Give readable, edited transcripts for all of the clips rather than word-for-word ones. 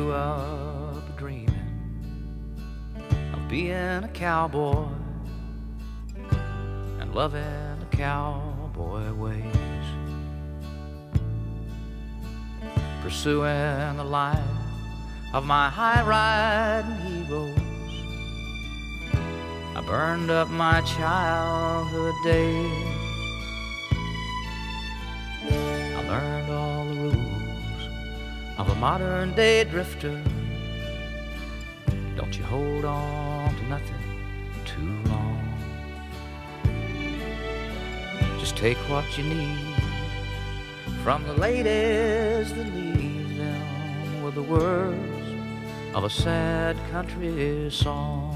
grew up dreaming of being a cowboy and loving the cowboy ways, pursuing the life of my high-riding heroes. I burned up my childhood days. I learned all the rules of a modern-day drifter. Don't you hold on to nothing too long. Just take what you need from the ladies that leave them with the words of a sad country song.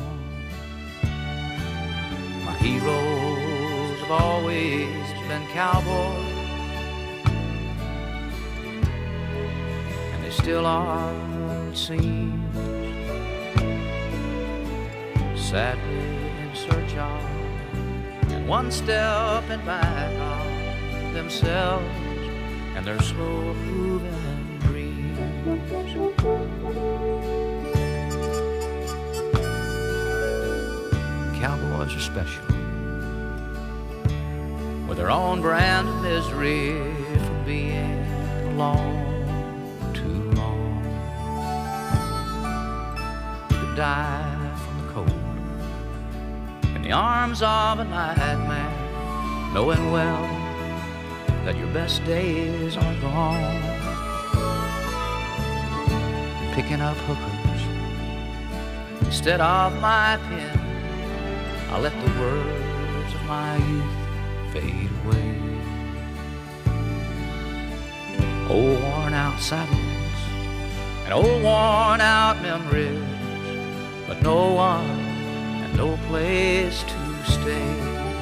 My heroes have always been cowboys, and they still are, it seems, sadly in search of and one step in back of themselves and their slow-moving dreams. Cowboys are special, with their own brand of misery from being alone too long. You could die from the cold in the arms of a nightmare, knowing well that your best days are gone. Picking up hookers instead of my pen, I let the words of my youth fade away. Old worn out saddles and old worn out memories, but no one and no place to stay.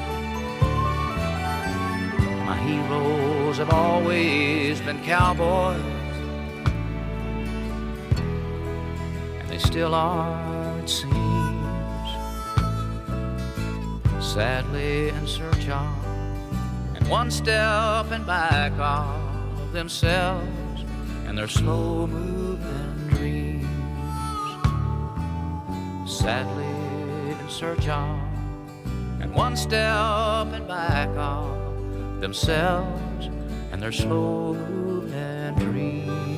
My heroes have always been cowboys, and they still are, it seems, sadly in search of and one step in back of themselves and their slow-moving dreams. Sadly in search of and one step in back of themselves and their slow-moving dreams.